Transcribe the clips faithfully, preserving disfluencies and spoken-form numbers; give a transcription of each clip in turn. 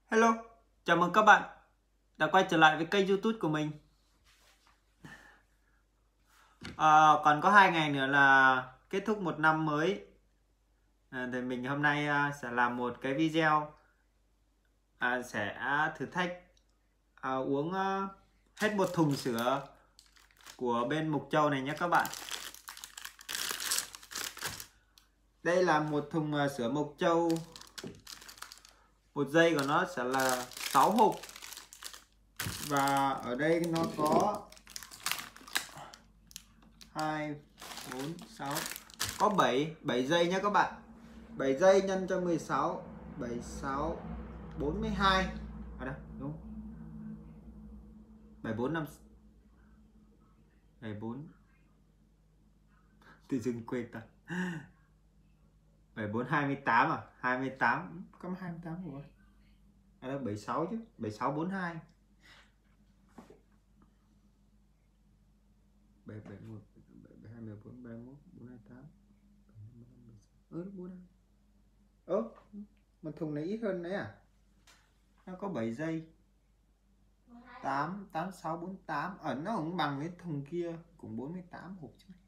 Hello, chào mừng các bạn đã quay trở lại với kênh YouTube của mình. À, còn có hai ngày nữa là kết thúc một năm mới. À, thì mình hôm nay à, sẽ làm một cái video à, sẽ thử thách à, uống à, hết một thùng sữa của bên Mộc Châu này nhé các bạn. Đây là một thùng à, sữa Mộc Châu. Một giây của nó sẽ là sáu hộp. Và ở đây nó có hai, bốn, sáu, có bảy, bảy giây nhé các bạn. bảy giây nhân cho mười sáu, bảy, sáu, bốn mươi hai. À đâu, đúng. bảy, bốn, năm, bảy, bốn. Tự dưng quên ta. bảy, bốn, hai mươi tám à? hai mươi tám, có hai mươi tám rồi. À đâu, bảy mươi sáu chứ, bảy, sáu, bốn mươi hai. bảy, bảy, một, bảy, hai, mười bốn, ba mươi mốt, bốn mươi tám. Ơ, bốn mươi hai. Ơ, một thùng này ít hơn đấy à? Nó có bảy giây. tám, tám, sáu, bốn mươi tám. Ở nó cũng bằng cái thùng kia, cũng bốn mươi tám hộp chứ.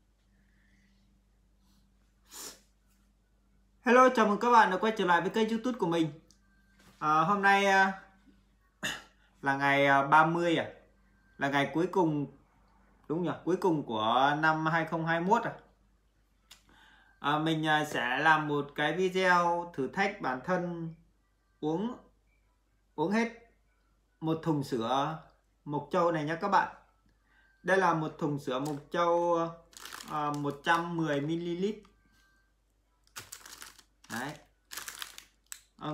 Hello, chào mừng các bạn đã quay trở lại với kênh YouTube của mình. à, Hôm nay à, là ngày à, ba mươi à? Là ngày cuối cùng, đúng nhỉ? Cuối cùng của năm hai không hai mốt à? à Mình à, sẽ làm một cái video thử thách bản thân uống uống hết một thùng sữa Mộc Châu này nha các bạn. Đây là một thùng sữa Mộc Châu à, một trăm mười mi li lít. Đấy. À,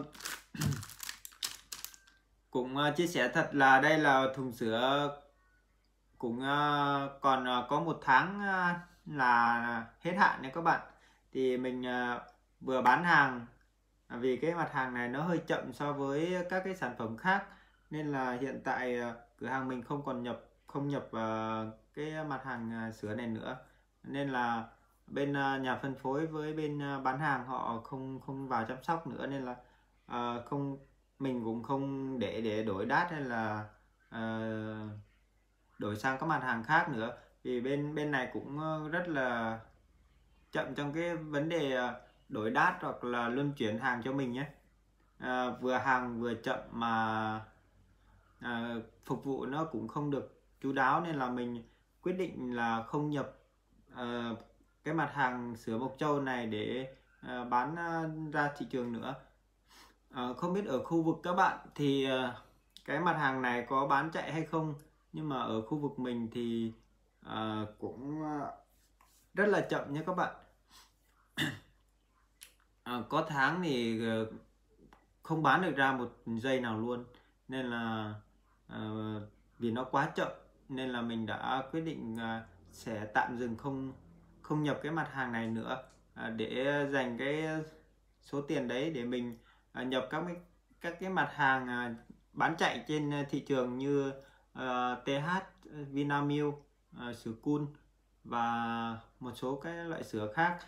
cũng uh, chia sẻ thật là đây là thùng sữa cũng uh, còn uh, có một tháng uh, là hết hạn nha các bạn. Thì mình uh, vừa bán hàng uh, vì cái mặt hàng này nó hơi chậm so với các cái sản phẩm khác, nên là hiện tại uh, cửa hàng mình không còn nhập không nhập uh, cái mặt hàng uh, sữa này nữa, nên là bên uh, nhà phân phối với bên uh, bán hàng họ không không vào chăm sóc nữa, nên là uh, không mình cũng không để để đổi đát hay là uh, đổi sang các mặt hàng khác nữa. Vì bên bên này cũng rất là chậm trong cái vấn đề đổi đát hoặc là luân chuyển hàng cho mình nhé. À, vừa hàng vừa chậm mà à, phục vụ nó cũng không được chu đáo, nên là mình quyết định là không nhập à, cái mặt hàng sữa Mộc Châu này để à, bán à, ra thị trường nữa. À, không biết ở khu vực các bạn thì à, cái mặt hàng này có bán chạy hay không, nhưng mà ở khu vực mình thì à, cũng rất là chậm nha các bạn. À, có tháng thì không bán được ra một giây nào luôn, nên là à, vì nó quá chậm nên là mình đã quyết định à, sẽ tạm dừng không không nhập cái mặt hàng này nữa, à, để dành cái số tiền đấy để mình à, nhập các cái các cái mặt hàng à, bán chạy trên thị trường như uh, tê hát, Vinamilk, uh, sữa Cool và một số cái loại sữa khác.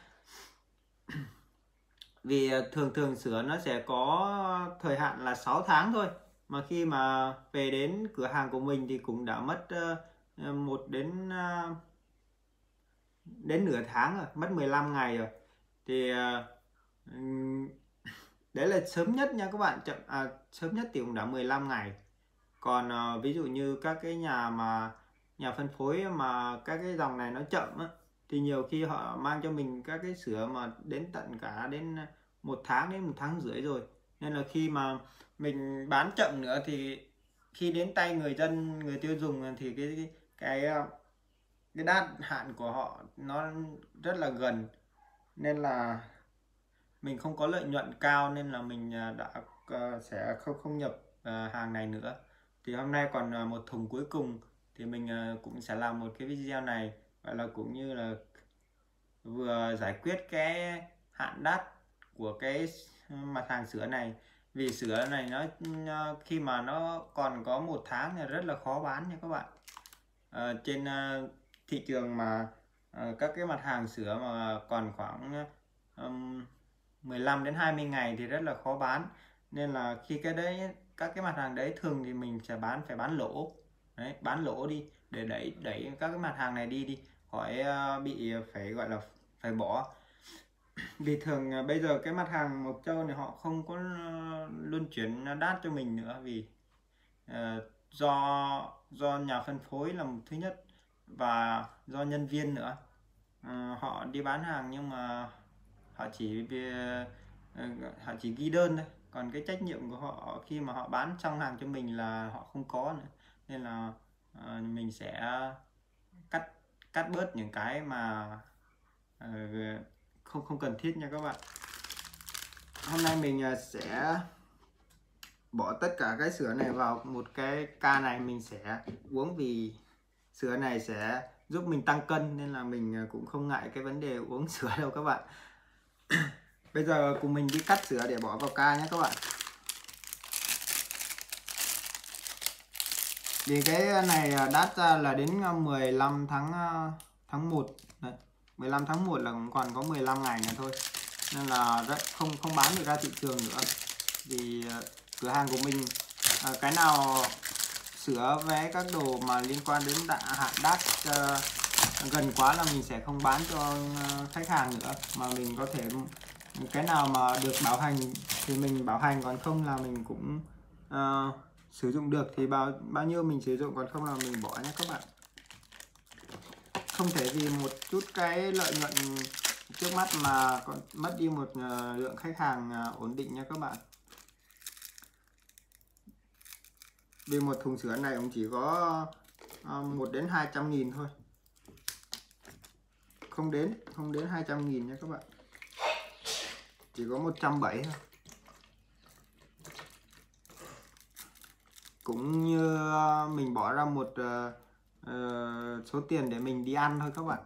Vì thường thường sữa nó sẽ có thời hạn là sáu tháng thôi, mà khi mà về đến cửa hàng của mình thì cũng đã mất uh, một đến uh, đến nửa tháng rồi, mất mười lăm ngày rồi. Thì uh, đấy là sớm nhất nha các bạn. Chậm à, sớm nhất thì cũng đã mười lăm ngày. Còn uh, ví dụ như các cái nhà mà nhà phân phối mà các cái dòng này nó chậm á, thì nhiều khi họ mang cho mình các cái sữa mà đến tận cả đến một tháng đến một tháng rưỡi rồi, nên là khi mà mình bán chậm nữa thì khi đến tay người dân, người tiêu dùng thì cái cái cái, cái đát hạn của họ nó rất là gần, nên là mình không có lợi nhuận cao, nên là mình đã uh, sẽ không không nhập uh, hàng này nữa. Thì hôm nay còn uh, một thùng cuối cùng thì mình uh, cũng sẽ làm một cái video này, gọi là cũng như là vừa giải quyết cái hạn đát của cái mặt hàng sữa này. Vì sữa này nó uh, khi mà nó còn có một tháng thì rất là khó bán nha các bạn. Uh, trên uh, thị trường mà uh, các cái mặt hàng sữa mà còn khoảng um, mười lăm đến hai mươi ngày thì rất là khó bán. nên là khi cái đấy, các cái mặt hàng đấy thường thì mình sẽ bán phải bán lỗ đấy, bán lỗ đi để đẩy đẩy các cái mặt hàng này đi đi khỏi uh, bị phải gọi là phải bỏ. Vì thường uh, bây giờ cái mặt hàng Mộc Châu này họ không có uh, luân chuyển đát cho mình nữa, vì uh, do do nhà phân phối là một thứ nhất, và do nhân viên nữa. Uh, họ đi bán hàng nhưng mà họ chỉ uh, họ chỉ ghi đơn thôi, còn cái trách nhiệm của họ khi mà họ bán xong hàng cho mình là họ không có nữa. Nên là uh, mình sẽ cắt cắt bớt những cái mà uh, không không cần thiết nha các bạn. Hôm nay mình uh, sẽ bỏ tất cả cái sữa này vào một cái ca này, mình sẽ uống vì sữa này sẽ giúp mình tăng cân, nên là mình cũng không ngại cái vấn đề uống sữa đâu các bạn. Bây giờ cùng mình đi cắt sữa để bỏ vào ca nhé các bạn. Vì cái này đát ra là đến mười lăm tháng một đấy. mười lăm tháng một là còn có mười lăm ngày nữa thôi, nên là rất không không bán được ra thị trường nữa. Vì cửa hàng của mình cái nào sữa với các đồ mà liên quan đến hạn đát uh, gần quá là mình sẽ không bán cho khách hàng nữa, mà mình có thể cái nào mà được bảo hành thì mình bảo hành, còn không là mình cũng uh, sử dụng được thì bao bao nhiêu mình sử dụng, còn không là mình bỏ nhé các bạn. Không thể vì một chút cái lợi nhuận trước mắt mà còn mất đi một uh, lượng khách hàng uh, ổn định nha các bạn. Vì một thùng sữa này cũng chỉ có uh, một đến hai trăm nghìn thôi, không đến không đến hai trăm nghìn nha các bạn, chỉ có một trăm bảy mươi thôi. Cũng như mình bỏ ra một uh, uh, số tiền để mình đi ăn thôi các bạn.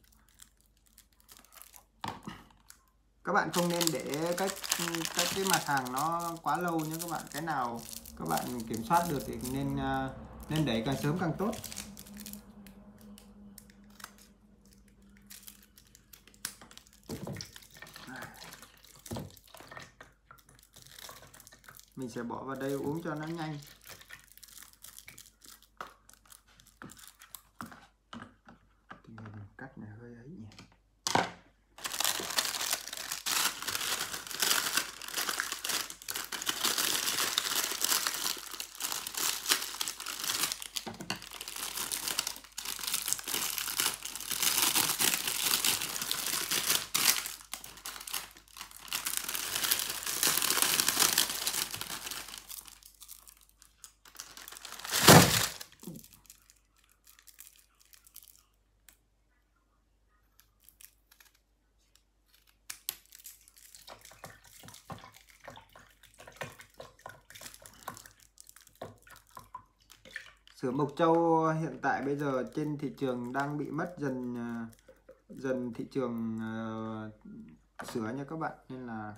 Các bạn không nên để các các cái mặt hàng nó quá lâu nhé các bạn. Cái nào các bạn kiểm soát được thì nên uh, nên đẩy càng sớm càng tốt. Mình sẽ bỏ vào đây uống cho nó nhanh. Cắt này hơi ấy nhỉ. Sữa Mộc Châu hiện tại bây giờ trên thị trường đang bị mất dần dần thị trường uh, sữa nha các bạn. Nên là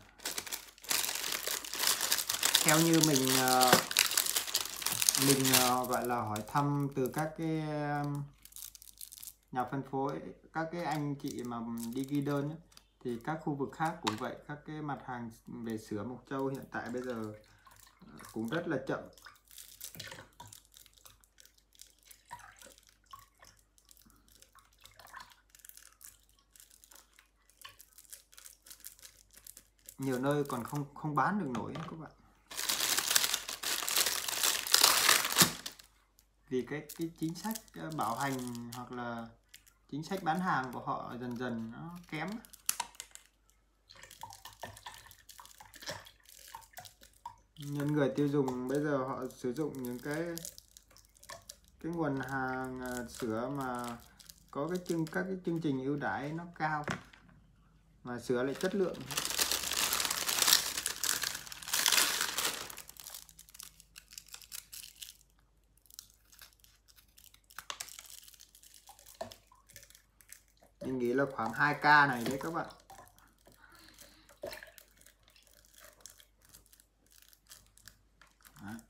theo như mình uh, mình uh, gọi là hỏi thăm từ các cái um, nhà phân phối, các cái anh chị mà đi ghi đơn ấy, thì các khu vực khác cũng vậy, các cái mặt hàng về sữa Mộc Châu hiện tại bây giờ cũng rất là chậm. Nhiều nơi còn không không bán được nổi các bạn, vì cái cái chính sách bảo hành hoặc là chính sách bán hàng của họ dần dần nó kém. Nhân người tiêu dùng bây giờ họ sử dụng những cái cái nguồn hàng sữa mà có cái chương các cái chương trình ưu đãi nó cao, mà sữa lại chất lượng. Mình nghĩ là khoảng hai ca này đấy các bạn. Đấy.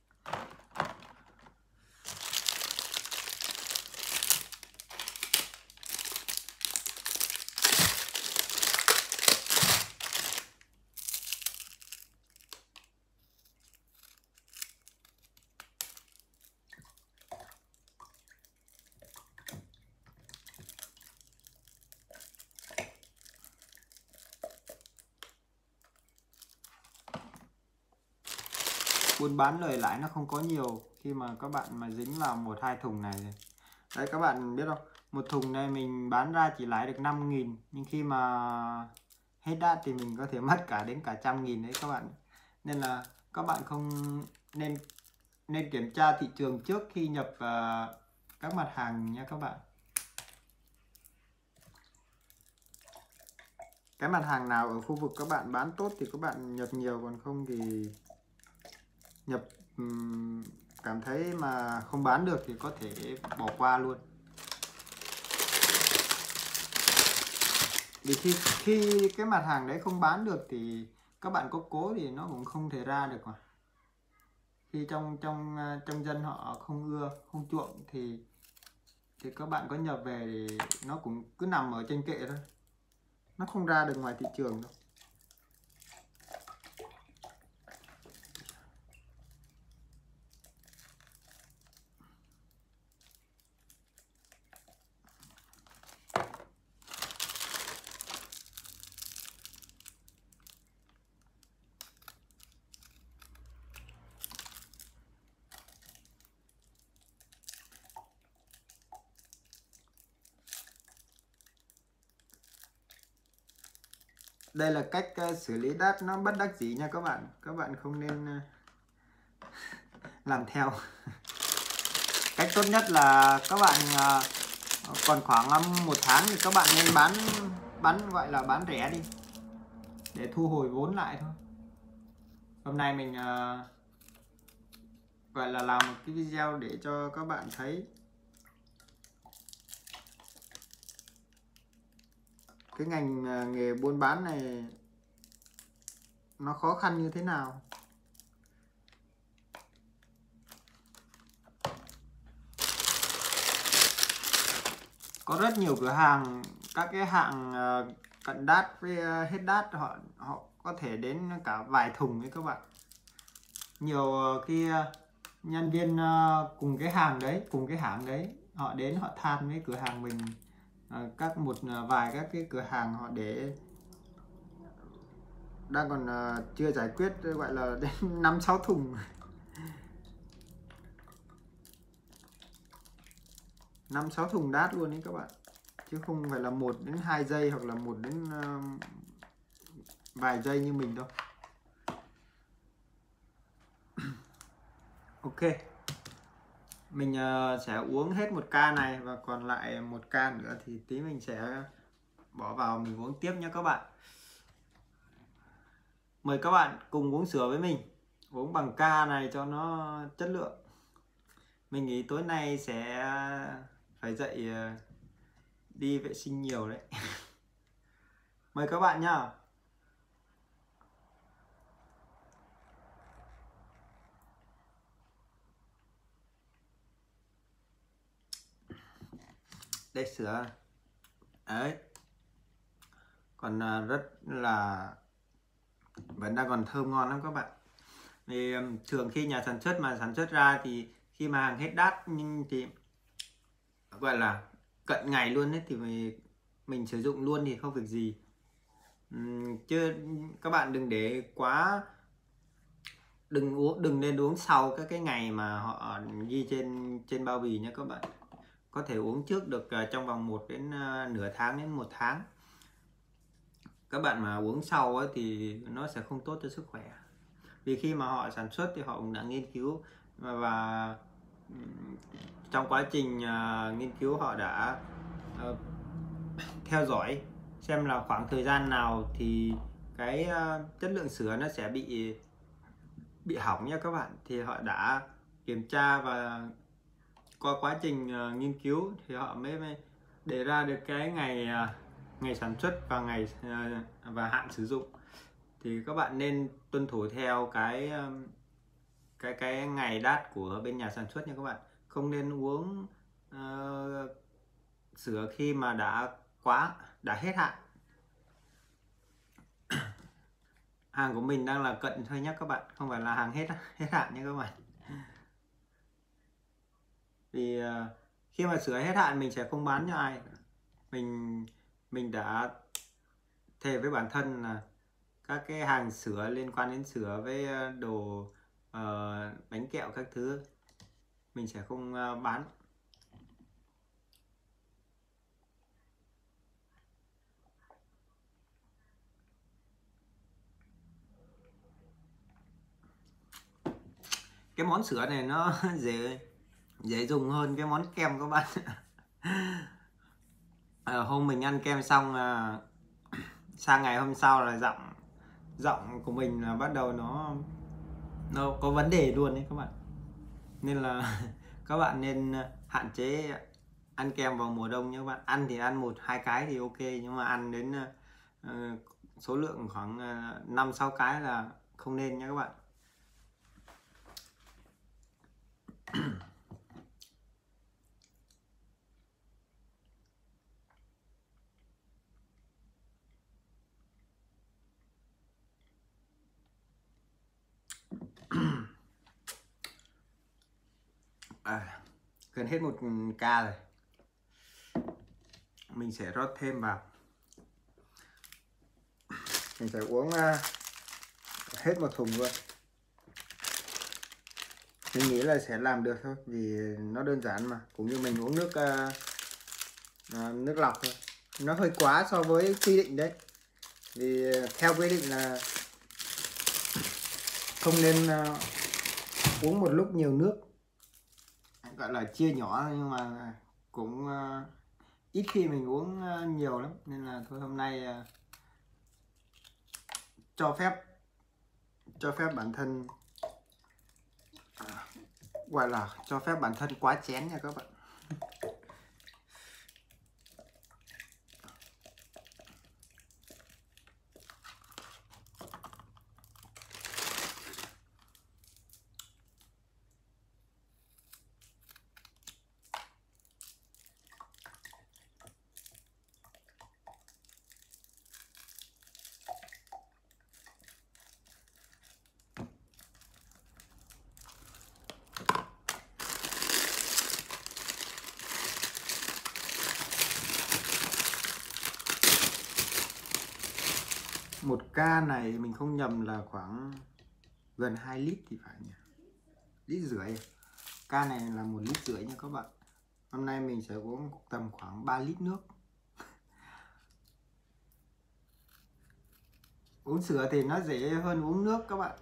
buôn bán lời lãi nó không có nhiều khi mà các bạn mà dính vào một hai thùng này. Đấy các bạn biết không, một thùng này mình bán ra chỉ lãi được năm nghìn, nhưng khi mà hết đát thì mình có thể mất cả đến cả trăm nghìn đấy các bạn. Nên là các bạn không nên nên kiểm tra thị trường trước khi nhập uh, các mặt hàng nha các bạn. Cái mặt hàng nào ở khu vực các bạn bán tốt thì các bạn nhập nhiều, còn không thì nhập um, cảm thấy mà không bán được thì có thể bỏ qua luôn. Vì khi khi cái mặt hàng đấy không bán được thì các bạn có cố thì nó cũng không thể ra được mà. Khi trong trong trong dân họ không ưa, không chuộng thì thì các bạn có nhập về thì nó cũng cứ nằm ở trên kệ thôi, nó không ra được ngoài thị trường đâu. Đây là cách uh, xử lý đát nó bất đắc dĩ nha các bạn. Các bạn không nên uh, làm theo. Cách tốt nhất là các bạn uh, còn khoảng um, một tháng thì các bạn nên bán bán gọi là bán rẻ đi để thu hồi vốn lại thôi. Hôm nay mình uh, gọi là làm một cái video để cho các bạn thấy cái ngành uh, nghề buôn bán này nó khó khăn như thế nào. Có rất nhiều cửa hàng, các cái hạng uh, cận đát với uh, hết đát họ họ có thể đến cả vài thùng đấy các bạn. Nhiều uh, khi uh, nhân viên uh, cùng cái hàng đấy, cùng cái hãng đấy, họ đến họ than với cửa hàng mình, uh, các một uh, vài các cái cửa hàng họ để đang còn uh, chưa giải quyết, gọi là đến năm sáu thùng. năm sáu thùng đát luôn đấy các bạn, chứ không phải là một đến hai giây hoặc là một đến uh, vài giây như mình đâu. Ok, mình uh, sẽ uống hết một ca này và còn lại một ca nữa thì tí mình sẽ bỏ vào mình uống tiếp nhé các bạn. Mời các bạn cùng uống sữa với mình, uống bằng ca này cho nó chất lượng. Mình nghĩ tối nay sẽ phải dậy uh, đi vệ sinh nhiều đấy. Mời các bạn nhá. Đây sữa đấy, còn uh, rất là vẫn đang còn thơm ngon lắm các bạn. Vì um, thường khi nhà sản xuất mà sản xuất ra thì khi mà hàng hết đát nhưng thì gọi là cận ngày luôn đấy thì mình, mình sử dụng luôn thì không việc gì. Uhm, chứ các bạn đừng để quá, đừng uống đừng nên uống sau các cái ngày mà họ ghi trên trên bao bì nha các bạn. Có thể uống trước được uh, trong vòng một đến uh, nửa tháng đến một tháng. Các bạn mà uống sau ấy, thì nó sẽ không tốt cho sức khỏe. Vì khi mà họ sản xuất thì họ cũng đã nghiên cứu và, và trong quá trình uh, nghiên cứu họ đã uh, theo dõi xem là khoảng thời gian nào thì cái uh, chất lượng sữa nó sẽ bị bị hỏng nha các bạn. Thì họ đã kiểm tra và qua quá trình uh, nghiên cứu thì họ mới, mới đề ra được cái ngày uh, ngày sản xuất và ngày uh, và hạn sử dụng. Thì các bạn nên tuân thủ theo cái cái cái ngày đát của bên nhà sản xuất nha các bạn. Không nên uống uh, sữa khi mà đã quá đã hết hạn. Hàng của mình đang là cận thôi nhé các bạn, không phải là hàng hết hết hạn nhé các bạn. Vì uh, khi mà sữa hết hạn mình sẽ không bán cho ai. Mình mình đã thề với bản thân là các cái hàng sữa liên quan đến sữa với đồ uh, bánh kẹo các thứ mình sẽ không uh, bán. Cái món sữa này nó dễ dễ dùng hơn cái món kem các bạn. À, hôm mình ăn kem xong là sang ngày hôm sau là giọng giọng của mình là bắt đầu nó nó có vấn đề luôn đấy các bạn. Nên là các bạn nên hạn chế ăn kem vào mùa đông nhé các bạn. Ăn thì ăn một hai cái thì ok, nhưng mà ăn đến uh, số lượng khoảng năm sáu cái là không nên nhé các bạn. À, gần hết một ca rồi, mình sẽ rót thêm vào. Mình phải uống uh, hết một thùng luôn. Mình nghĩ là sẽ làm được thôi, vì nó đơn giản mà, cũng như mình uống nước uh, uh, nước lọc thôi. Nó hơi quá so với quy định đấy, vì theo quy định là không nên uh, uống một lúc nhiều nước, gọi là chia nhỏ, nhưng mà cũng uh, ít khi mình uống uh, nhiều lắm, nên là thôi hôm nay uh, cho phép cho phép bản thân uh, gọi là cho phép bản thân quá chén nha các bạn. Một ca này mình không nhầm là khoảng gần hai lít thì phải nhỉ, lít rưỡi. Ca này là một lít rưỡi nha các bạn. Hôm nay mình sẽ uống tầm khoảng ba lít nước. Uống sữa thì nó dễ hơn uống nước các bạn.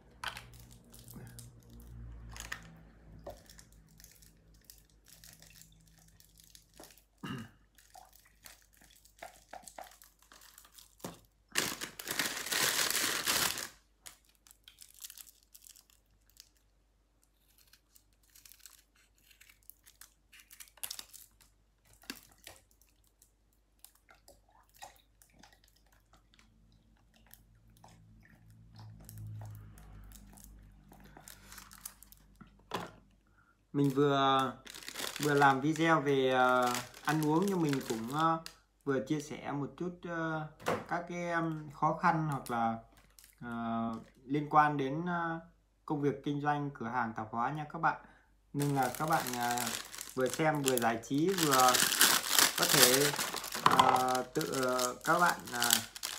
Mình vừa vừa làm video về uh, ăn uống, nhưng mình cũng uh, vừa chia sẻ một chút uh, các cái um, khó khăn hoặc là uh, liên quan đến uh, công việc kinh doanh cửa hàng tạp hóa nha các bạn. Nên là các bạn uh, vừa xem vừa giải trí, vừa có thể uh, tự uh, các bạn uh,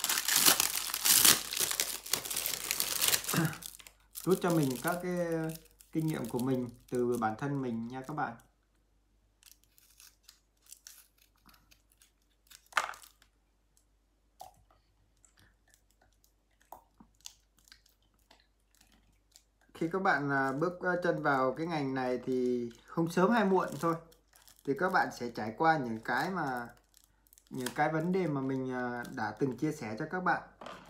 rút cho mình các cái kinh nghiệm của mình từ bản thân mình nha các bạn. Khi các bạn bước chân vào cái ngành này thì không sớm hay muộn thôi, thì các bạn sẽ trải qua những cái mà những cái vấn đề mà mình đã từng chia sẻ cho các bạn.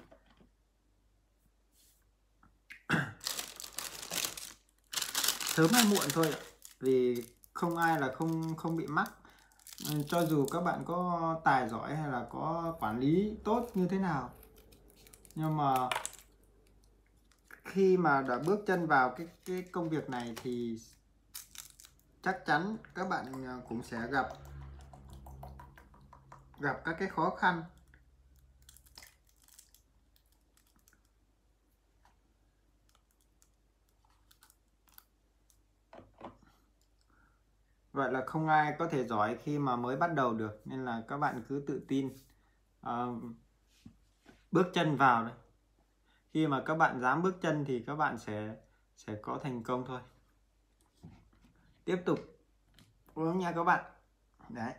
Sớm hay muộn thôi, vì không ai là không không bị mắc. Cho dù các bạn có tài giỏi hay là có quản lý tốt như thế nào, nhưng mà khi mà đã bước chân vào cái cái công việc này thì chắc chắn các bạn cũng sẽ gặp gặp các cái khó khăn. Vậy là không ai có thể giỏi khi mà mới bắt đầu được, nên là các bạn cứ tự tin uh, bước chân vào đấy. Khi mà các bạn dám bước chân thì các bạn sẽ sẽ có thành công thôi. Tiếp tục uống nha các bạn. Đấy.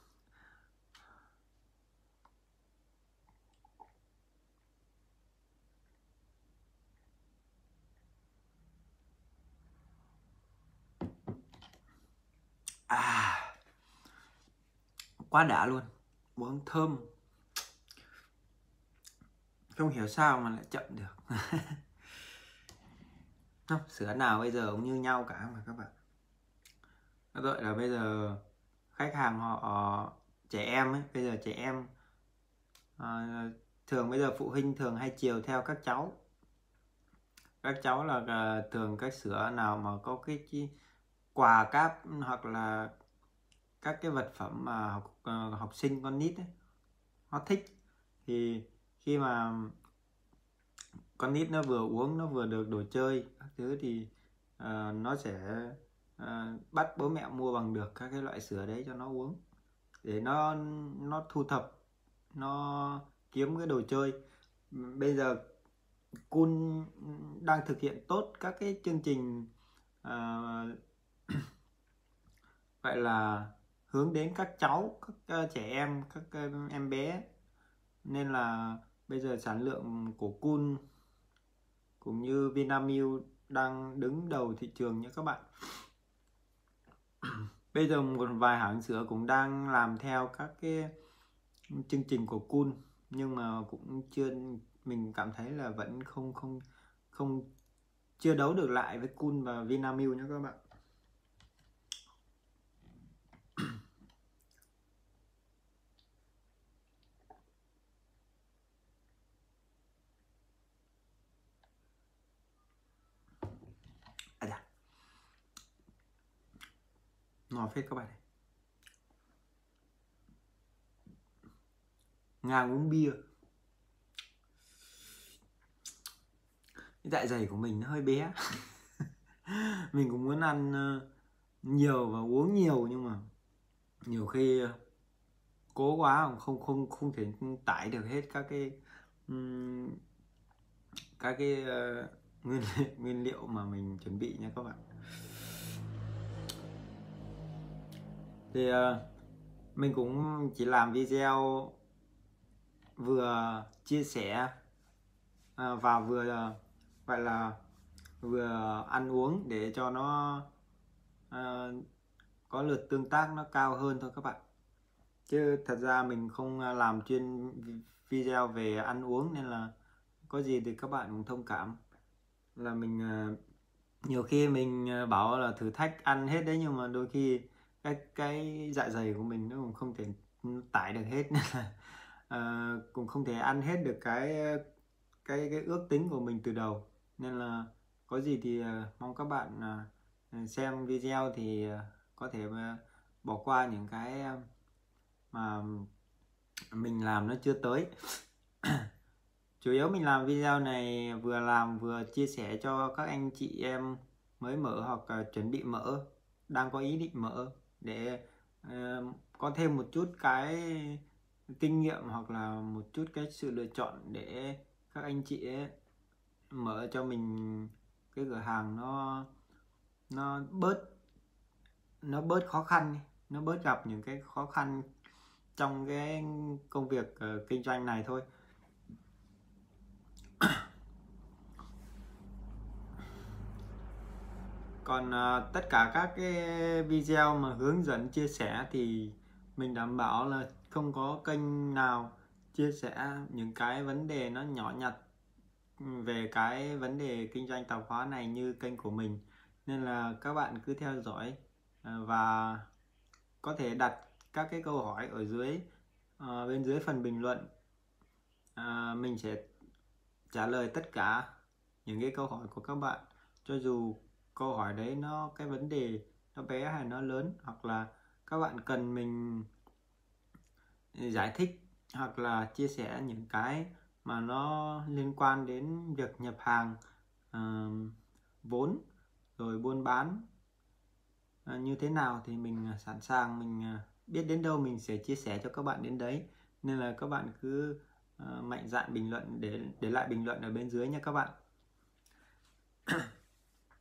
À, quá đã luôn, uống thơm, không hiểu sao mà lại chậm được. Không, sữa nào bây giờ cũng như nhau cả mà các bạn. Vậy là bây giờ khách hàng họ trẻ em ấy, bây giờ trẻ em à, thường bây giờ phụ huynh thường hay chiều theo các cháu. Các cháu là uh, thường các sữa nào mà có cái, cái quà cáp hoặc là các cái vật phẩm mà học, uh, học sinh con nít ấy, nó thích, thì khi mà con nít nó vừa uống nó vừa được đồ chơi các thứ thì uh, nó sẽ uh, bắt bố mẹ mua bằng được các cái loại sữa đấy cho nó uống, để nó nó thu thập, nó kiếm cái đồ chơi. Bây giờ Kun đang thực hiện tốt các cái chương trình uh, vậy là hướng đến các cháu, các uh, trẻ em, các uh, em bé, nên là bây giờ sản lượng của Kun cũng như Vinamilk đang đứng đầu thị trường nha các bạn. Bây giờ một vài hãng sữa cũng đang làm theo các cái chương trình của Kun, nhưng mà cũng chưa, mình cảm thấy là vẫn không không không chưa đấu được lại với Kun và Vinamilk nhé các bạn. À dạ. Ngon phết các bạn này. Ngang uống bia. Cái dạ dày của mình nó hơi bé. Mình cũng muốn ăn nhiều và uống nhiều, nhưng mà nhiều khi cố quá không không không thể tải được hết các cái um, các cái uh, nguyên nguyên liệu mà mình chuẩn bị nha các bạn. Thì uh, mình cũng chỉ làm video vừa chia sẻ uh, và vừa uh, gọi là vừa ăn uống để cho nó uh, có lượt tương tác nó cao hơn thôi các bạn. Chứ thật ra mình không làm chuyên video về ăn uống, nên là có gì thì các bạn cũng thông cảm. Là mình nhiều khi mình bảo là thử thách ăn hết đấy, nhưng mà đôi khi cái cái dạ dày của mình nó cũng không thể tải được hết, nên là uh, cũng không thể ăn hết được cái cái cái ước tính của mình từ đầu. Nên là có gì thì uh, mong các bạn uh, xem video thì uh, có thể uh, bỏ qua những cái uh, mà mình làm nó chưa tới. Chủ yếu mình làm video này vừa làm vừa chia sẻ cho các anh chị em mới mở hoặc uh, chuẩn bị mở, đang có ý định mở, để uh, có thêm một chút cái kinh nghiệm hoặc là một chút cái sự lựa chọn, để các anh chị ấy mở cho mình cái cửa hàng nó nó bớt nó bớt khó khăn, nó bớt gặp những cái khó khăn trong cái công việc uh, kinh doanh này thôi. Còn uh, tất cả các cái video mà hướng dẫn chia sẻ thì mình đảm bảo là không có kênh nào chia sẻ những cái vấn đề nó nhỏ nhặt về cái vấn đề kinh doanh tạp hóa này như kênh của mình. Nên là các bạn cứ theo dõi uh, và có thể đặt các cái câu hỏi ở dưới uh, bên dưới phần bình luận. Uh, mình sẽ trả lời tất cả những cái câu hỏi của các bạn, cho dù câu hỏi đấy nó cái vấn đề nó bé hay nó lớn, hoặc là các bạn cần mình giải thích hoặc là chia sẻ những cái mà nó liên quan đến việc nhập hàng, uh, vốn rồi buôn bán uh, như thế nào, thì mình sẵn sàng, mình uh, biết đến đâu mình sẽ chia sẻ cho các bạn đến đấy. Nên là các bạn cứ uh, mạnh dạn bình luận, để để lại bình luận ở bên dưới nha các bạn.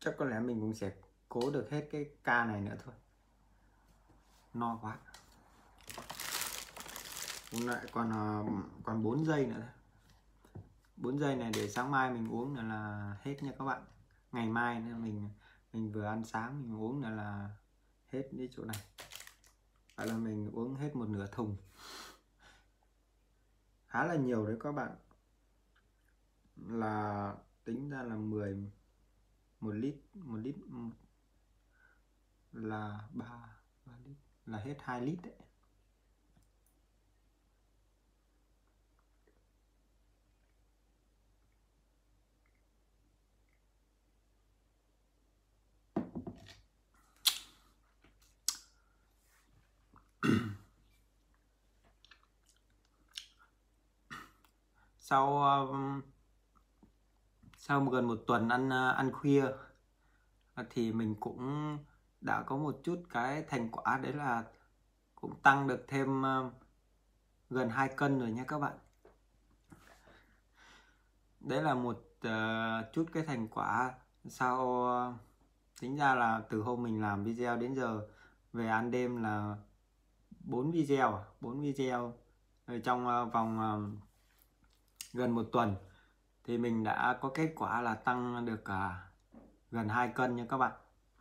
chắc có lẽ mình cũng sẽ cố được hết cái ca này nữa thôi, no quá. Hôm lại còn còn bốn giây nữa, bốn giây này để sáng mai mình uống nữa là hết nha các bạn. Ngày mai nữa mình mình vừa ăn sáng mình uống nữa là hết đi chỗ này. Vậy là mình uống hết một nửa thùng, khá là nhiều đấy các bạn, là tính ra là mười một lít, một lít là ba lít, là hết hai lít đấy. Sau sau gần một tuần ăn ăn khuya thì mình cũng đã có một chút cái thành quả, đấy là cũng tăng được thêm gần hai cân rồi nha các bạn. Đấy là một uh, chút cái thành quả sau uh, tính ra là từ hôm mình làm video đến giờ về ăn đêm là bốn video, bốn video rồi trong uh, vòng uh, gần một tuần thì mình đã có kết quả là tăng được cả uh, gần hai cân nha các bạn.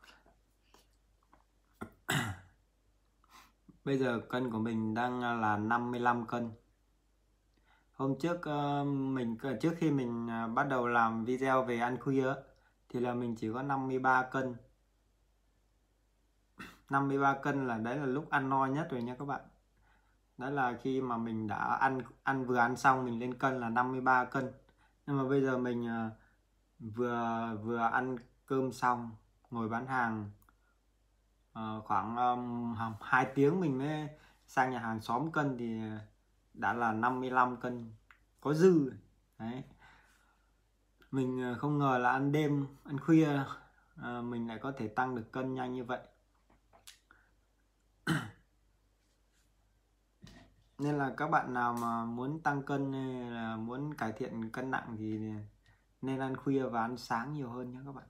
Bây giờ cân của mình đang là năm mươi lăm cân. Hôm trước uh, mình trước khi mình uh, bắt đầu làm video về ăn khuya thì là mình chỉ có năm mươi ba cân. năm mươi ba cân là đấy là lúc ăn no nhất rồi nha các bạn. Đó là khi mà mình đã ăn ăn vừa ăn xong mình lên cân là năm mươi ba cân. Nhưng mà bây giờ mình uh, vừa vừa ăn cơm xong, ngồi bán hàng uh, khoảng um, hai tiếng mình mới sang nhà hàng xóm cân thì đã là năm mươi lăm cân, có dư đấy. Mình không ngờ là ăn đêm ăn khuya à, mình lại có thể tăng được cân nhanh như vậy. Nên là các bạn nào mà muốn tăng cân hay là muốn cải thiện cân nặng thì nên ăn khuya và ăn sáng nhiều hơn nhé các bạn,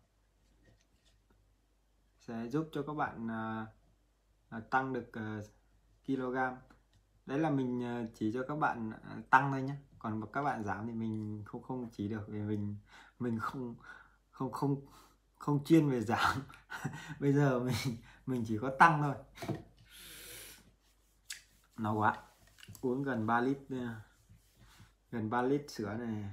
sẽ giúp cho các bạn uh, tăng được uh, kg. Đấy là mình uh, chỉ cho các bạn uh, tăng thôi nhé, còn các bạn giảm thì mình không không chỉ được, vì mình mình không không không không chuyên về giảm. Bây giờ mình mình chỉ có tăng thôi. No quá, uống gần ba lít, gần ba lít sữa này.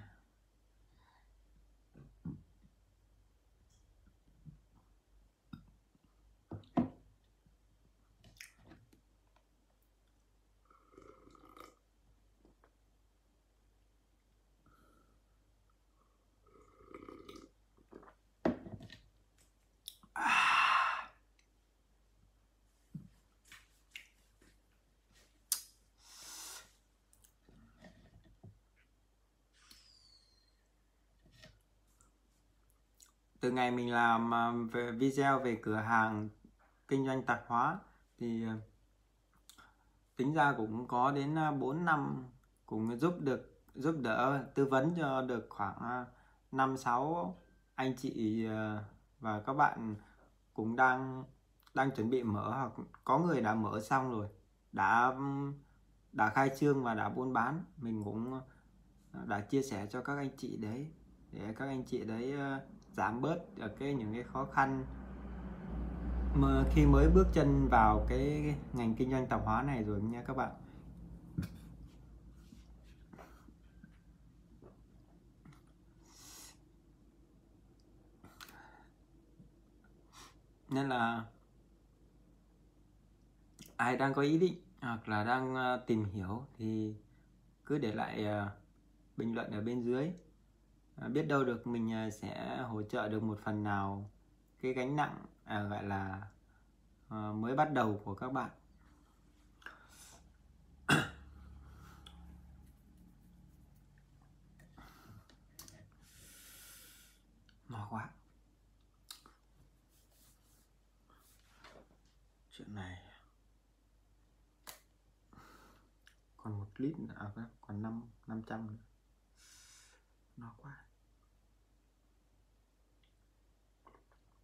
Từ ngày mình làm về video về cửa hàng kinh doanh tạp hóa thì tính ra cũng có đến bốn năm, cũng giúp được giúp đỡ tư vấn cho được khoảng năm sáu anh chị và các bạn cũng đang đang chuẩn bị mở, hoặc có người đã mở xong rồi, đã đã khai trương và đã buôn bán. Mình cũng đã chia sẻ cho các anh chị đấy để các anh chị đấy giảm bớt ở cái những cái khó khăn mà khi mới bước chân vào cái ngành kinh doanh tạp hóa này rồi nha các bạn. Nên là ai đang có ý định hoặc là đang tìm hiểu thì cứ để lại bình luận ở bên dưới, biết đâu được mình sẽ hỗ trợ được một phần nào cái gánh nặng à, gọi là à, mới bắt đầu của các bạn. No quá. Chuyện này còn một lít nữa, à, còn năm năm trăm nữa. No quá.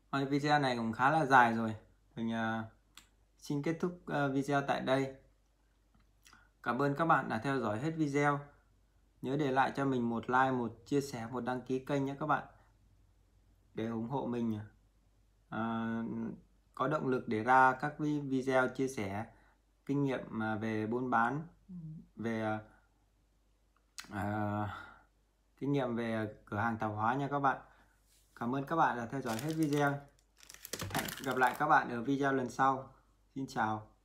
Thôi, video này cũng khá là dài rồi, mình uh, xin kết thúc uh, video tại đây. Cảm ơn các bạn đã theo dõi hết video. Nhớ để lại cho mình một like, một chia sẻ, một đăng ký kênh nhé các bạn, để ủng hộ mình uh, có động lực để ra các video chia sẻ kinh nghiệm mà về buôn bán, về uh, kinh nghiệm về cửa hàng tạp hóa nha các bạn. Cảm ơn các bạn đã theo dõi hết video. Hẹn gặp lại các bạn ở video lần sau. Xin chào.